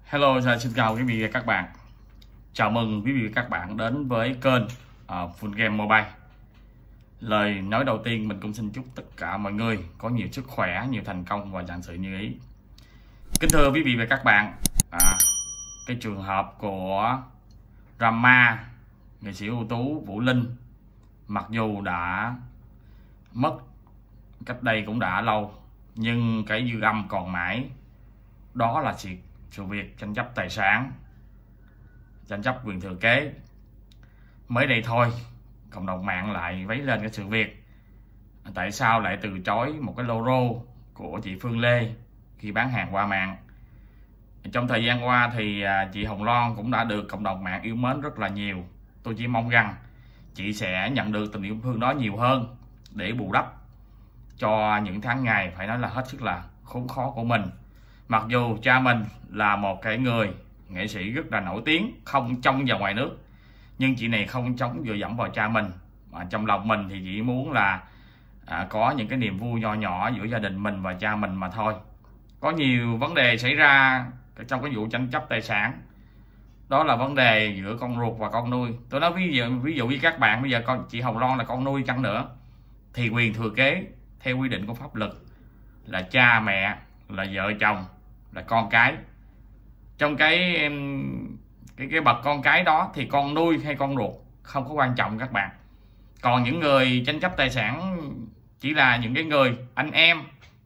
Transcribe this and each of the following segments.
Hello, xin chào quý vị và các bạn. Chào mừng quý vị và các bạn đến với kênh Full Game Mobile. Lời nói đầu tiên mình cũng xin chúc tất cả mọi người có nhiều sức khỏe, nhiều thành công và vạn sự như ý. Kính thưa quý vị và các bạn, cái trường hợp của drama nghệ sĩ ưu tú Vũ Linh, mặc dù đã mất cách đây cũng đã lâu, nhưng cái dư âm còn mãi. Đó là sự việc tranh chấp tài sản, tranh chấp quyền thừa kế. Mới đây thôi, cộng đồng mạng lại vấy lên cái sự việc tại sao lại từ chối một cái logo của chị Phương Lê khi bán hàng qua mạng. Trong thời gian qua thì chị Hồng Loan cũng đã được cộng đồng mạng yêu mến rất là nhiều. Tôi chỉ mong rằng chị sẽ nhận được tình yêu thương đó nhiều hơn để bù đắp cho những tháng ngày phải nói là hết sức là khốn khó của mình. Mặc dù cha mình là một cái người nghệ sĩ rất là nổi tiếng, không trong và ngoài nước, nhưng chị này không chống dựa dẫm vào cha mình, mà trong lòng mình thì chỉ muốn là có những cái niềm vui nho nhỏ giữa gia đình mình và cha mình mà thôi. Có nhiều vấn đề xảy ra trong cái vụ tranh chấp tài sản, đó là vấn đề giữa con ruột và con nuôi. Tôi nói ví dụ với các bạn, bây giờ chị Hồng Loan là con nuôi chăng nữa thì quyền thừa kế theo quy định của pháp luật là cha mẹ, là vợ chồng, là con cái. Trong cái bậc con cái đó thì con nuôi hay con ruột không có quan trọng các bạn. Còn những người tranh chấp tài sản chỉ là những cái người anh em,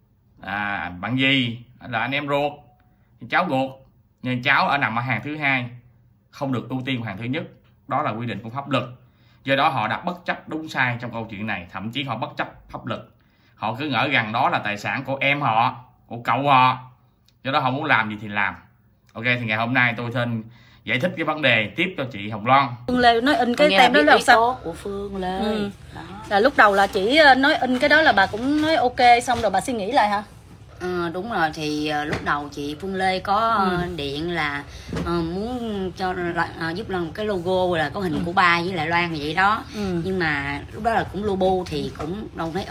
bạn gì, là anh em ruột, cháu ruột, nhưng cháu nằm ở hàng thứ hai, không được ưu tiên hàng thứ nhất. Đó là quy định của pháp luật. Do đó họ đã bất chấp đúng sai trong câu chuyện này, thậm chí họ bất chấp pháp luật. Họ cứ ngỡ rằng đó là tài sản của em họ, của cậu họ, do đó họ muốn làm gì thì làm. Ok, thì ngày hôm nay tôi xin giải thích cái vấn đề tiếp cho chị Hồng Loan. Phương Lê nói in cái tem đó là sao? Của Phương Lê. Đó. Là lúc đầu là chỉ nói in cái đó là bà cũng nói ok, xong rồi bà suy nghĩ lại hả? Đúng rồi, thì lúc đầu chị Phương Lê có điện là muốn cho giúp làm cái logo là có hình của ba với lại Loan vậy đó. Nhưng mà lúc đó là cũng logo thì cũng đâu thấy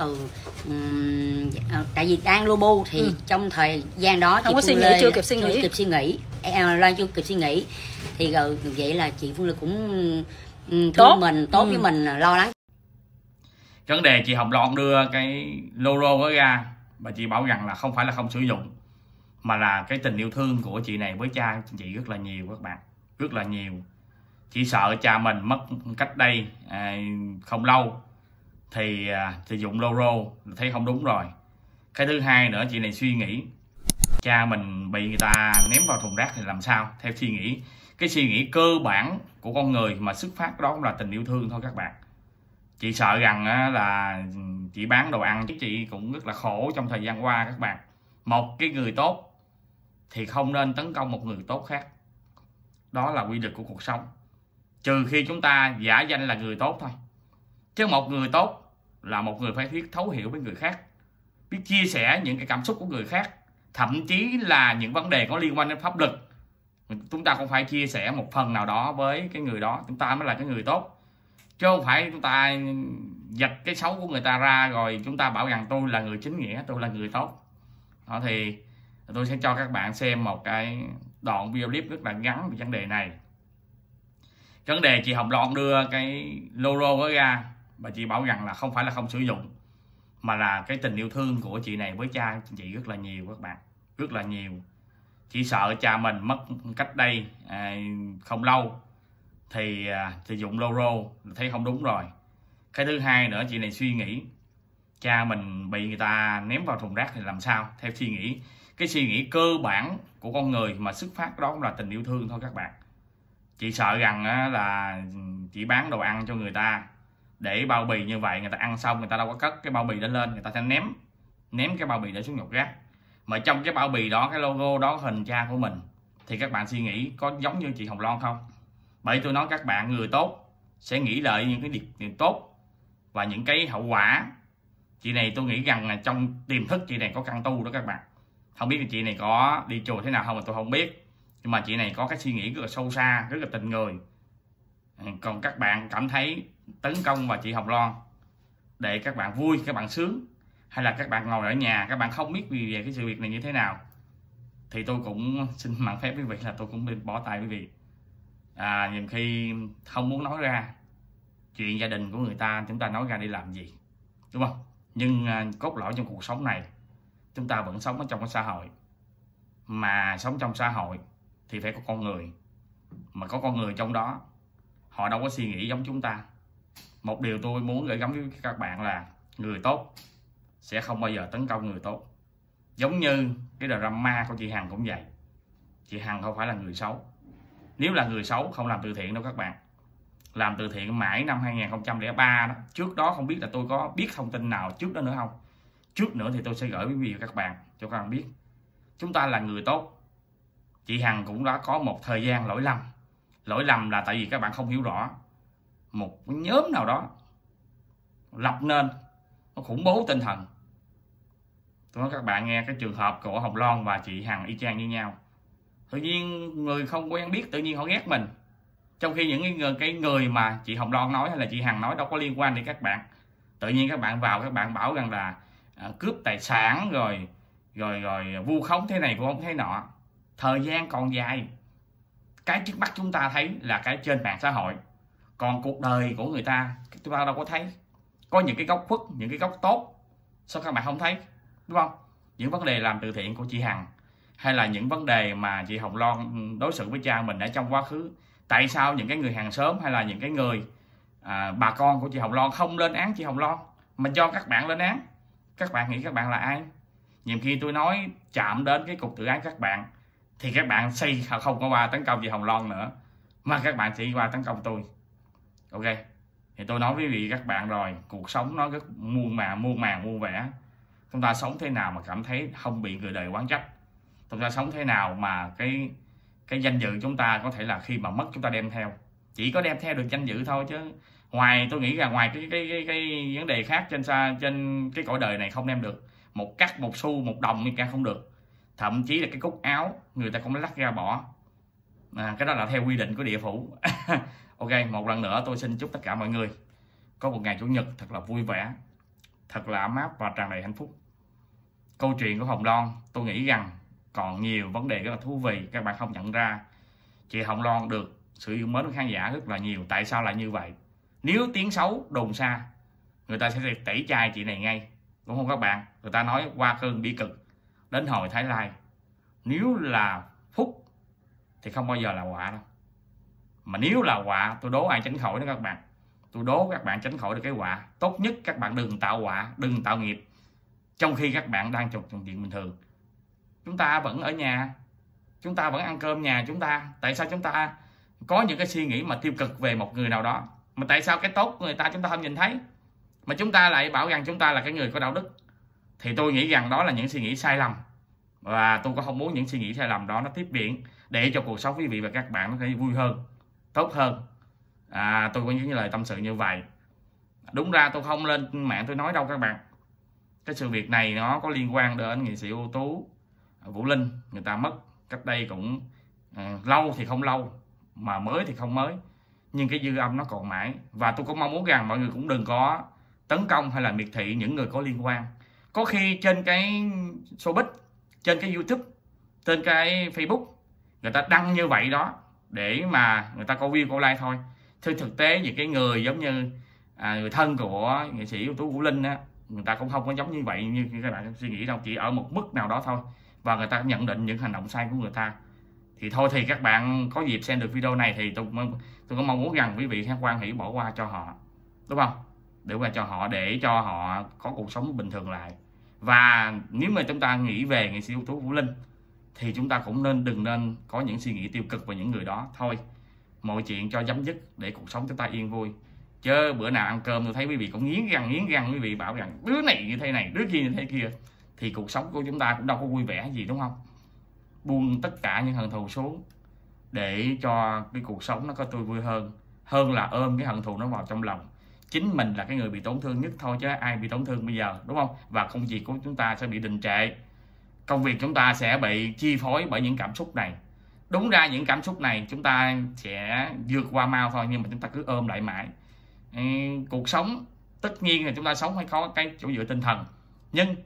tại vì đang logo thì trong thời gian đó không chị có Phương suy Lê nghĩ, chưa kịp suy nghĩ. Loan chưa kịp suy nghĩ thì vậy là chị Phương Lê cũng tốt với mình, lo lắng. Vấn đề chị Hồng Loan đưa cái logo đó ra, bà chị bảo rằng là không phải là không sử dụng, mà là cái tình yêu thương của chị này với cha chị rất là nhiều các bạn, rất là nhiều. Chị sợ cha mình mất cách đây không lâu thì sử dụng logo thấy không đúng rồi. Cái thứ hai nữa, chị này suy nghĩ cha mình bị người ta ném vào thùng rác thì làm sao. Theo suy nghĩ, cái suy nghĩ cơ bản của con người mà xuất phát đó cũng là tình yêu thương thôi các bạn. Chị sợ rằng là chị bán đồ ăn, chị cũng rất là khổ trong thời gian qua các bạn. Một cái người tốt thì không nên tấn công một người tốt khác. Đó là quy luật của cuộc sống. Trừ khi chúng ta giả danh là người tốt thôi. Chứ một người tốt là một người phải biết thấu hiểu với người khác, biết chia sẻ những cái cảm xúc của người khác, thậm chí là những vấn đề có liên quan đến pháp luật. Chúng ta cũng phải chia sẻ một phần nào đó với cái người đó, chúng ta mới là cái người tốt. Chứ không phải chúng ta dạch cái xấu của người ta ra rồi chúng ta bảo rằng tôi là người chính nghĩa, tôi là người tốt. Đó, thì tôi sẽ cho các bạn xem một cái đoạn video clip rất là ngắn về vấn đề này. Vấn đề chị Hồng Loan đưa cái logo đó ra, bà chị bảo rằng là không phải là không sử dụng, mà là cái tình yêu thương của chị này với cha chị rất là nhiều các bạn, rất là nhiều. Chỉ sợ cha mình mất cách đây không lâu thì sử dụng logo thấy không đúng rồi. Cái thứ hai nữa, chị này suy nghĩ cha mình bị người ta ném vào thùng rác thì làm sao. Theo suy nghĩ, cái suy nghĩ cơ bản của con người mà xuất phát đó cũng là tình yêu thương thôi các bạn. Chị sợ rằng là chị bán đồ ăn cho người ta để bao bì như vậy, người ta ăn xong người ta đâu có cất cái bao bì đó lên, người ta sẽ ném cái bao bì để xuống nhột rác. Mà trong cái bao bì đó, cái logo đó hình cha của mình, thì các bạn suy nghĩ có giống như chị Hồng Loan không? Bởi tôi nói các bạn, người tốt sẽ nghĩ lợi những cái điều tốt và những cái hậu quả. Chị này tôi nghĩ rằng là trong tiềm thức chị này có căn tu đó các bạn. Không biết chị này có đi chùa thế nào không mà tôi không biết, nhưng mà chị này có cái suy nghĩ rất là sâu xa, rất là tình người. Còn các bạn cảm thấy tấn công vào chị Hồng Loan để các bạn vui, các bạn sướng, hay là các bạn ngồi ở nhà các bạn không biết về cái sự việc này như thế nào, thì tôi cũng xin mạn phép quý vị là tôi cũng nên bỏ tay quý vị. Nhiều khi không muốn nói ra chuyện gia đình của người ta, chúng ta nói ra đi làm gì, đúng không? Nhưng cốt lõi trong cuộc sống này, chúng ta vẫn sống ở trong cái xã hội, mà sống trong xã hội thì phải có con người, mà có con người trong đó họ đâu có suy nghĩ giống chúng ta. Một điều tôi muốn gửi gắm với các bạn là người tốt sẽ không bao giờ tấn công người tốt. Giống như cái drama của chị Hằng cũng vậy. Chị Hằng không phải là người xấu. Nếu là người xấu không làm từ thiện đâu các bạn. Làm từ thiện mãi năm 2003 đó. Trước đó không biết là tôi có biết thông tin nào trước đó nữa không. Trước nữa thì tôi sẽ gửi quý vị và các bạn cho các bạn biết. Chúng ta là người tốt. Chị Hằng cũng đã có một thời gian lỗi lầm. Lỗi lầm là tại vì các bạn không hiểu rõ. Một nhóm nào đó lập nên nó khủng bố tinh thần. Tôi nói các bạn nghe cái trường hợp của Hồng Loan và chị Hằng y chang như nhau. Tự nhiên người không quen biết tự nhiên họ ghét mình. Trong khi những cái người mà chị Hồng Loan nói hay là chị Hằng nói đâu có liên quan đến các bạn. Tự nhiên các bạn vào các bạn bảo rằng là cướp tài sản rồi vu khống thế này vu khống thế nọ. Thời gian còn dài. Cái trước mắt chúng ta thấy là cái trên mạng xã hội. Còn cuộc đời của người ta chúng ta đâu có thấy. Có những cái góc khuất, những cái góc tốt, sao các bạn không thấy, đúng không? Những vấn đề làm từ thiện của chị Hằng, hay là những vấn đề mà chị Hồng Loan đối xử với cha mình ở trong quá khứ. Tại sao những cái người hàng xóm hay là những cái người bà con của chị Hồng Loan không lên án chị Hồng Loan mà cho các bạn lên án? Các bạn nghĩ các bạn là ai? Nhiều khi tôi nói chạm đến cái cục tự ái các bạn thì các bạn không có qua tấn công chị Hồng Loan nữa, mà các bạn chỉ qua tấn công tôi. Ok, thì tôi nói với quý vị các bạn rồi, cuộc sống nó rất muôn màng muôn vẻ. Chúng ta sống thế nào mà cảm thấy không bị người đời oán trách. Chúng ta sống thế nào mà cái danh dự chúng ta có thể là khi mà mất chúng ta đem theo. Chỉ có đem theo được danh dự thôi, chứ ngoài tôi nghĩ là ngoài cái vấn đề khác trên cái cõi đời này không đem được. Một cắt, một xu, một đồng như cả không được. Thậm chí là cái cúc áo người ta cũng lắc ra bỏ. Cái đó là theo quy định của địa phủ. Ok, một lần nữa tôi xin chúc tất cả mọi người có một ngày Chủ nhật thật là vui vẻ, thật là ấm áp và tràn đầy hạnh phúc. Câu chuyện của Hồng Loan tôi nghĩ rằng còn nhiều vấn đề rất là thú vị các bạn không nhận ra. Chị Hồng Loan được sự yêu mến của khán giả rất là nhiều. Tại sao lại như vậy? Nếu tiếng xấu đồn xa, người ta sẽ tẩy chay chị này ngay, đúng không các bạn? Người ta nói qua cơn bi cực đến hồi Thái Lai. Nếu là phúc thì không bao giờ là họa đâu. Mà nếu là họa, tôi đố ai tránh khỏi đó các bạn. Tôi đố các bạn tránh khỏi được cái họa. Tốt nhất các bạn đừng tạo họa, đừng tạo nghiệp trong khi các bạn đang trong chuyện bình thường. Chúng ta vẫn ở nhà, chúng ta vẫn ăn cơm nhà chúng ta. Tại sao chúng ta có những cái suy nghĩ mà tiêu cực về một người nào đó? Mà tại sao cái tốt của người ta chúng ta không nhìn thấy, mà chúng ta lại bảo rằng chúng ta là cái người có đạo đức? Thì tôi nghĩ rằng đó là những suy nghĩ sai lầm. Và tôi cũng không muốn những suy nghĩ sai lầm đó nó tiếp diễn, để cho cuộc sống quý vị và các bạn nó sẽ vui hơn, tốt hơn. Tôi có những lời tâm sự như vậy. Đúng ra tôi không lên mạng tôi nói đâu các bạn. Cái sự việc này nó có liên quan đến nghệ sĩ ưu tú Vũ Linh. Người ta mất cách đây cũng lâu thì không lâu, mà mới thì không mới, nhưng cái dư âm nó còn mãi. Và tôi cũng mong muốn rằng mọi người cũng đừng có tấn công hay là miệt thị những người có liên quan. Có khi trên cái showbiz, trên cái YouTube, trên cái Facebook, người ta đăng như vậy đó để mà người ta có view, có like thôi. Chứ thực tế những cái người giống như người thân của nghệ sĩ ưu tú Vũ Linh á, người ta cũng không có giống như vậy như các bạn suy nghĩ đâu. Chỉ ở một mức nào đó thôi, và người ta nhận định những hành động sai của người ta. Thì thôi thì các bạn có dịp xem được video này thì tôi có mong muốn rằng quý vị hãy hoan hỷ bỏ qua cho họ, đúng không? Để qua cho họ, để cho họ có cuộc sống bình thường lại. Và nếu mà chúng ta nghĩ về nghệ sĩ ưu tú Vũ Linh thì chúng ta cũng đừng nên có những suy nghĩ tiêu cực về những người đó. Thôi, mọi chuyện cho chấm dứt để cuộc sống chúng ta yên vui. Chứ bữa nào ăn cơm tôi thấy quý vị cũng nghiến răng quý vị bảo rằng đứa này như thế này, đứa kia như thế kia, thì cuộc sống của chúng ta cũng đâu có vui vẻ gì, đúng không? Buông tất cả những hận thù xuống để cho cái cuộc sống nó có tươi vui hơn là ôm cái hận thù nó vào trong lòng. Chính mình là cái người bị tổn thương nhất thôi, chứ ai bị tổn thương bây giờ, đúng không? Và công việc của chúng ta sẽ bị đình trệ. Công việc chúng ta sẽ bị chi phối bởi những cảm xúc này. Đúng ra những cảm xúc này chúng ta sẽ vượt qua mau thôi, nhưng mà chúng ta cứ ôm lại mãi. Cuộc sống tất nhiên là chúng ta sống phải có cái chỗ dựa tinh thần, nhưng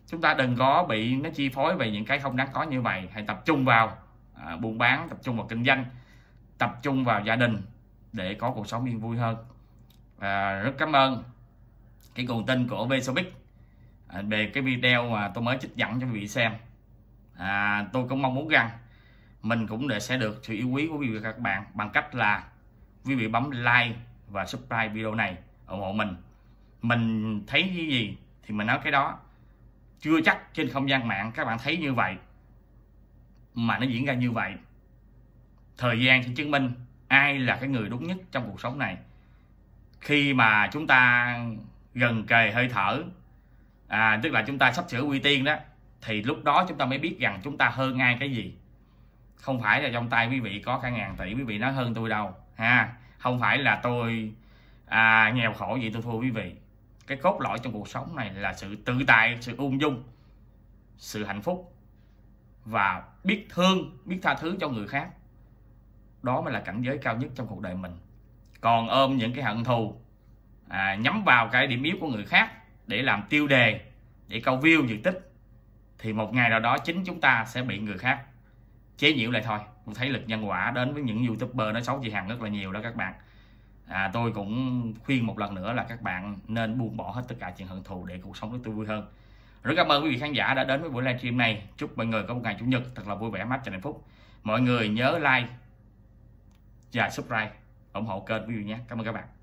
Chúng ta đừng có bị nó chi phối về những cái không đáng có như vậy. Hãy tập trung vào buôn bán, tập trung vào kinh doanh, tập trung vào gia đình để có cuộc sống yên vui hơn. Rất cảm ơn cái nguồn tin của Vshowbiz về cái video mà tôi mới trích dẫn cho quý vị xem. Tôi cũng mong muốn rằng mình cũng sẽ được sự yêu quý của quý vị và các bạn bằng cách là quý vị bấm like và subscribe video này, ủng hộ mình. Mình thấy cái gì thì mình nói cái đó. Chưa chắc trên không gian mạng các bạn thấy như vậy mà nó diễn ra như vậy. Thời gian sẽ chứng minh ai là cái người đúng nhất trong cuộc sống này. Khi mà chúng ta gần kề hơi thở, tức là chúng ta sắp sửa quy tiên đó, thì lúc đó chúng ta mới biết rằng chúng ta hơn ai cái gì. Không phải là trong tay quý vị có cả ngàn tỷ quý vị nói hơn tôi đâu ha. Không phải là tôi nghèo khổ vậy tôi thua quý vị. Cái cốt lõi trong cuộc sống này là sự tự tại, sự ung dung, sự hạnh phúc và biết thương, biết tha thứ cho người khác. Đó mới là cảnh giới cao nhất trong cuộc đời mình. Còn ôm những cái hận thù, nhắm vào cái điểm yếu của người khác để làm tiêu đề, để câu view, diện tích, thì một ngày nào đó chính chúng ta sẽ bị người khác chế nhiễu lại thôi. Tôi thấy lực nhân quả đến với những YouTuber nói xấu chị Hằng rất là nhiều đó các bạn. Tôi cũng khuyên một lần nữa là các bạn nên buông bỏ hết tất cả chuyện hận thù để cuộc sống của tôi vui hơn. Rất cảm ơn quý vị khán giả đã đến với buổi livestream này. Chúc mọi người có một ngày chủ nhật thật là vui vẻ, mát, hạnh phúc. Mọi người nhớ like và subscribe, ủng hộ kênh quý vị nhé. Cảm ơn các bạn.